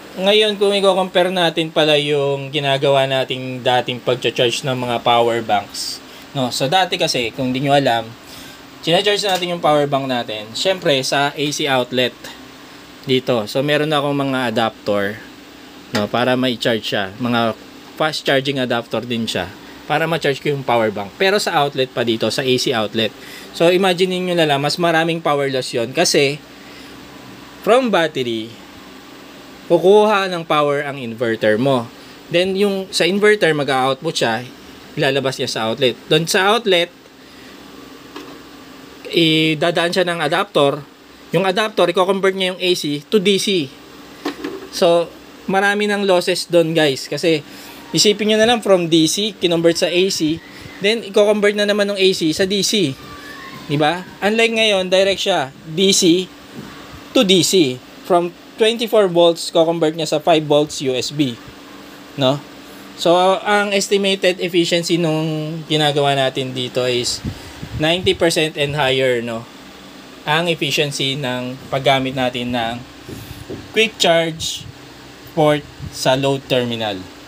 ngayon kung i-compare natin pala yung ginagawa nating dating pag-charge ng mga power banks. No, so dati kasi kung di nyo alam, charge natin yung power bank natin. Syempre sa AC outlet dito. So meron akong mga adapter, no, para ma-charge siya. Mga fast charging adapter din siya para ma-charge ko yung power bank. Pero sa outlet pa dito, sa AC outlet. So imagine niyo na lang, mas maraming power loss 'yon kasi from battery kukuha ng power ang inverter mo. Then yung sa inverter mag-output siya, ilalabas niya sa outlet. Doon sa outlet idadaan siya ng adapter. Yung adapter i-convert niya yung AC to DC. So marami ng losses doon, guys, kasi isipin niyo na lang from DC kinonvert sa AC, then i-convert na naman ng AC sa DC. Di ba? Unlike ngayon, direct siya DC to DC. From 24 volts, ko-convert niya sa 5 volts USB. No? So, ang estimated efficiency nung ginagawa natin dito is 90% and higher, no? Ang efficiency ng paggamit natin ng quick charge port sa load terminal.